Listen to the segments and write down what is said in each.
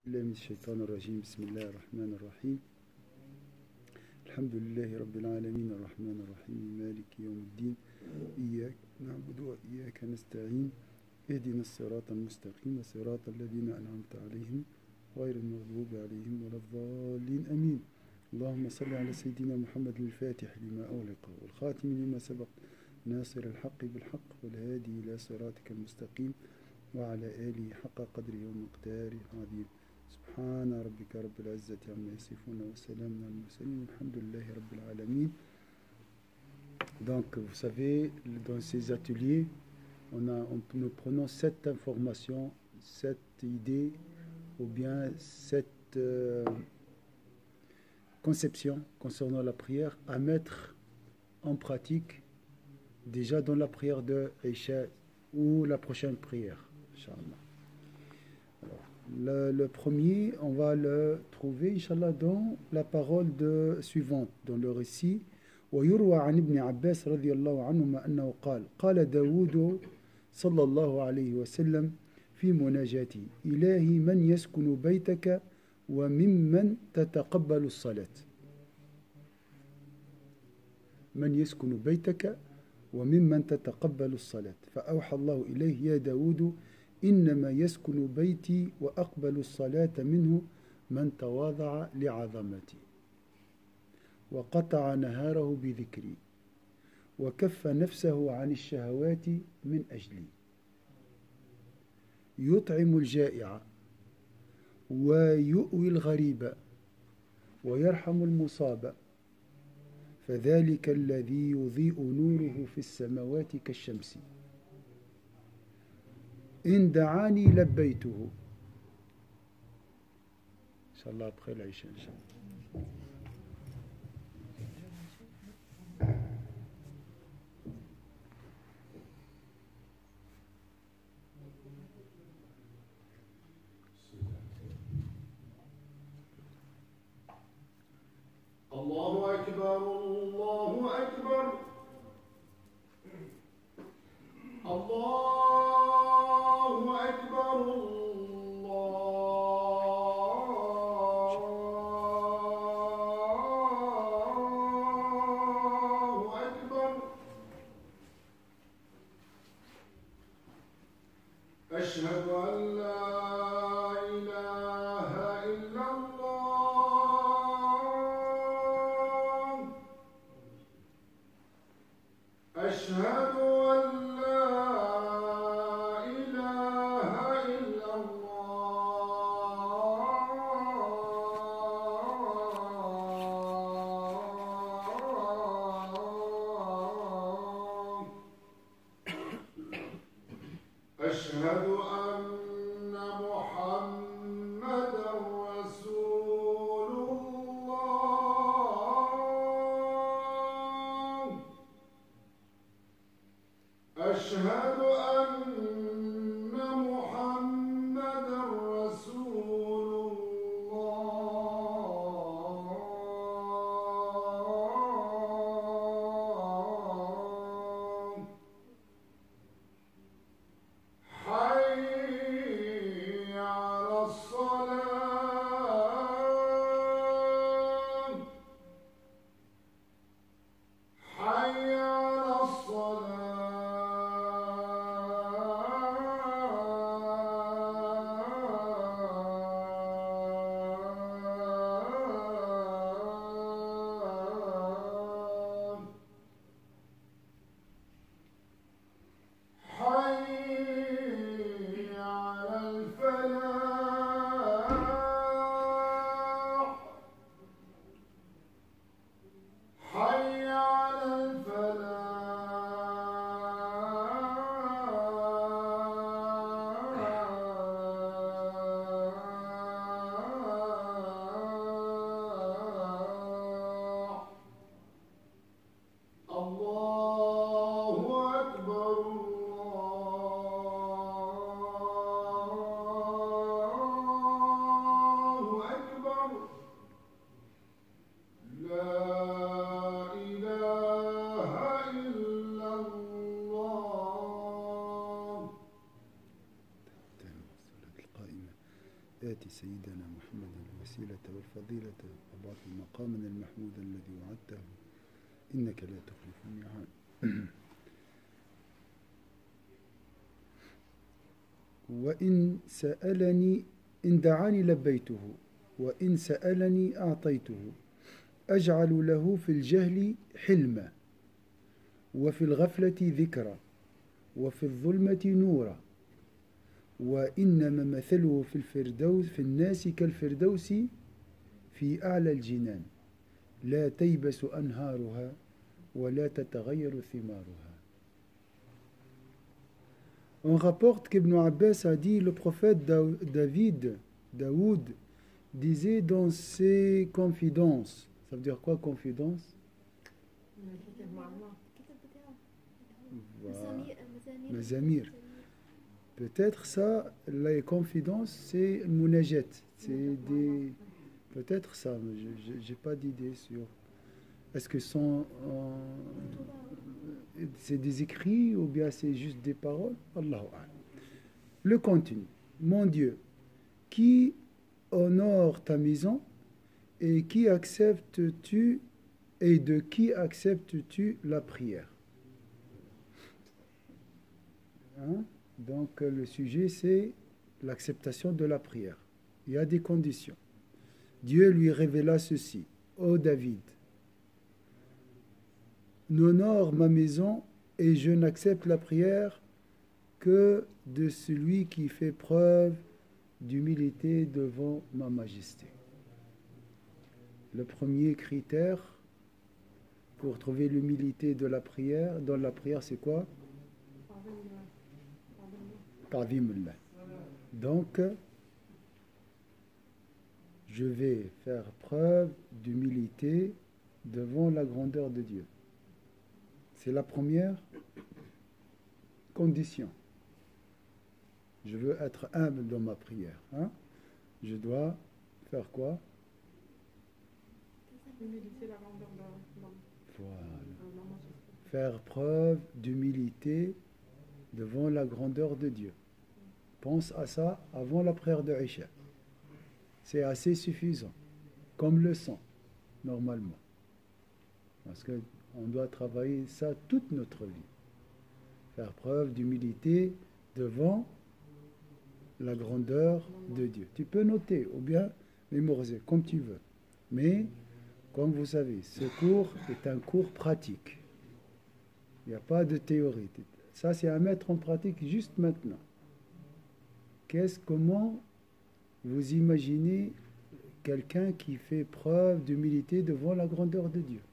الله من الشيطان الرجيم. بسم الله الرحمن الرحيم. الحمد لله رب العالمين الرحمن الرحيم مالك يوم الدين، إياك نعبد وإياك نستعين، اهدنا الصراط المستقيم صراط الذين أنعمت عليهم غير المغضوب عليهم ولا الضالين آمين. اللهم صل على سيدنا محمد الفاتح لما أغلق والخاتم لما سبق ناصر الحق بالحق والهادي إلى صراطك المستقيم وعلى آله حق قدره ومقداره العظيم. سبحان ربك رب العزة عما يصفون وسلام على المرسلين والحمد لله رب العالمين. Donc vous savez, dans ces ateliers, nous prenons cette information, cette idée ou bien cette conception concernant la prière à mettre en pratique déjà dans la prière de Isha ou la prochaine prière, Inch'Allah. Le premier, on va le trouver, Inch'Allah, dans la parole suivante, dans le récit. ويروى عن ابن عباس رضي الله عنهما أنه قال داود صلى الله عليه وسلم في مناجاته: إلهي من يسكن بيتك وممن تتقبل الصلاة. من يسكن بيتك وممن تتقبل الصلاة. فأوحى الله إليه: يا داود إنما يسكن بيتي وأقبل الصلاة منه من تواضع لعظمتي وقطع نهاره بذكري وكف نفسه عن الشهوات من أجلي يطعم الجائع ويؤوي الغريب ويرحم المصاب فذلك الذي يضيء نوره في السماوات كالشمس إن دعاني لبيته. إن شاء الله بخير العيشة إن شاء الله. الله أكبر الله أكبر الله أكبر الله سيدنا محمد الوسيلة والفضيلة وبعث مقاما المحمود الذي وعدته إنك لا تخلف الميعاد. وإن سألني إن دعاني لبيته وإن سألني أعطيته أجعل له في الجهل حلما وفي الغفلة ذكرا وفي الظلمة نورا وإنما مثله في الفردوس في الناس كالفردوس في أعلى الجنان لا تيبس أنهارها ولا تتغير ثمارها. On rapporte qu'Ibn Abbas a dit le prophète Daoud disait dans ses confidences. Ça veut dire quoi confidence? Mazamir. Peut-être ça, les confidences, c'est le munajet. C'est des... Peut-être ça, mais je n'ai pas d'idée sur... Est-ce que c'est des écrits ou bien c'est juste des paroles? Allahu a'lam. Le contenu. Mon Dieu, qui honore ta maison et qui acceptes-tu et de qui acceptes-tu la prière? Hein? Donc le sujet c'est l'acceptation de la prière. Il y a des conditions. Dieu lui révéla ceci. Ô David, n'honore ma maison et je n'accepte la prière que de celui qui fait preuve d'humilité devant ma majesté. Le premier critère pour trouver l'humilité de la prière, dans la prière, c'est quoi? Ta'zimullah. Donc, je vais faire preuve d'humilité devant la grandeur de Dieu. C'est la première condition. Je veux être humble dans ma prière. Hein? Je dois faire quoi? Voilà. Faire preuve d'humilité devant la grandeur de Dieu. Pense à ça avant la prière de Isha. C'est assez suffisant, comme le sang, normalement. Parce qu'on doit travailler ça toute notre vie. Faire preuve d'humilité devant la grandeur de Dieu. Tu peux noter ou bien mémoriser, comme tu veux. Mais, comme vous savez, ce cours est un cours pratique. Il n'y a pas de théorie. Ça, c'est à mettre en pratique juste maintenant. Comment vous imaginez quelqu'un qui fait preuve d'humilité devant la grandeur de Dieu?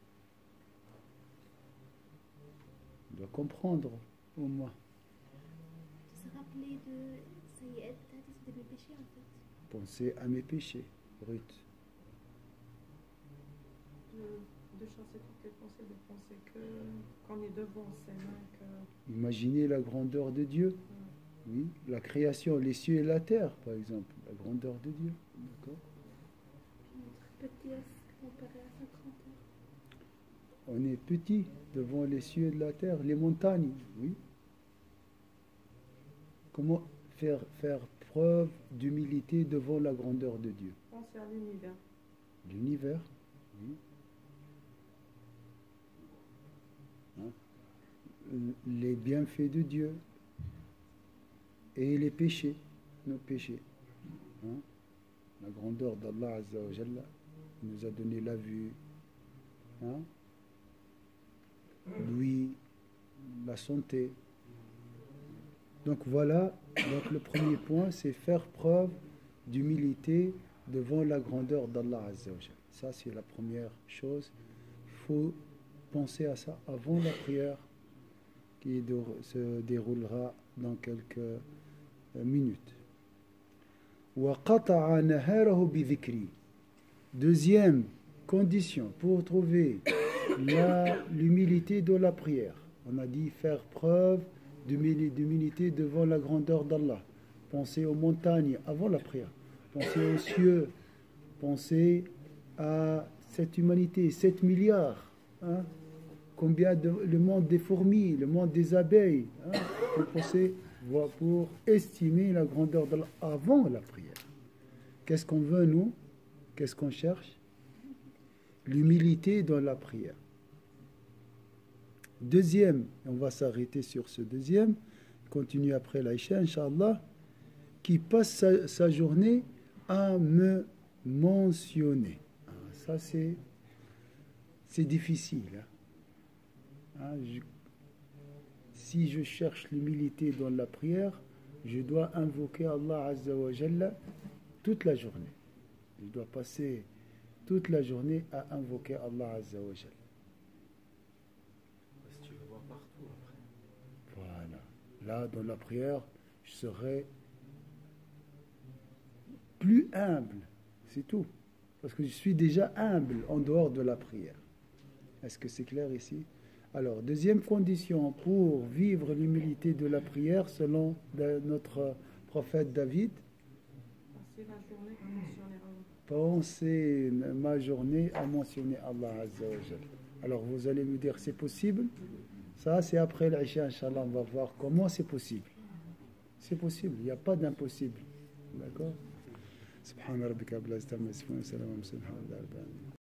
On doit comprendre, au moins. Se rappeler de mes péchés, en fait. Pensez à mes péchés, Ruth. De chasser toutes les pensées, de penser qu'on est devant ses mains. Imaginez la grandeur de Dieu. Oui, la création, les cieux et la terre, par exemple, la grandeur de Dieu. D'accord? Notre petitesse comparée à sa grandeur. On est petit devant les cieux et la terre, les montagnes, oui. Comment faire preuve d'humilité devant la grandeur de Dieu? Penser à l'univers. L'univers, oui. Hein? Les bienfaits de Dieu et les péchés, nos péchés. Hein? La grandeur d'Allah Azza wa Jalla nous a donné la vue, hein? L'ouïe, la santé. Donc voilà, donc le premier point, c'est faire preuve d'humilité devant la grandeur d'Allah Azza wa Jalla. Ça, c'est la première chose. Il faut penser à ça avant la prière qui se déroulera dans quelques minutes. وَقَطَعَ نَهَارَهُ بِذِكْرِي. Deuxième condition pour trouver l'humilité de la prière. On a dit faire preuve d'humilité devant la grandeur d'Allah. Pensez aux montagnes avant la prière. Pensez aux cieux. Pensez à cette humanité, 7 milliards. Hein? Combien le monde des fourmis, le monde des abeilles. Hein? Pour estimer la grandeur d'Allah avant la prière. Qu'est-ce qu'on veut, nous? Qu'est-ce qu'on cherche? L'humilité dans la prière. Deuxième, on va s'arrêter sur ce deuxième, continue après l'Aïcha, Inch'Allah, qui passe sa journée à me mentionner. Ah, ça, c'est difficile. Hein. Si je cherche l'humilité dans la prière, je dois invoquer Allah Azza wa Jalla toute la journée. Je dois passer toute la journée à invoquer Allah Azza wa Jalla. Parce que tu le vois partout après. Voilà. Là, dans la prière, je serai plus humble. C'est tout. Parce que je suis déjà humble en dehors de la prière. Est-ce que c'est clair ici? Alors, deuxième condition pour vivre l'humilité de la prière selon notre prophète David. Passer la journée à mentionner Allah. Pensez ma journée à mentionner Allah Azza wa Jalla. Alors, vous allez me dire, c'est possible? Ça, c'est après l'Aïcha, Inch'Allah, on va voir comment c'est possible. C'est possible, il n'y a pas d'impossible. D'accord? Subhana rabbika rabbil izzati amma yasifun wa salamun ala al mursalin.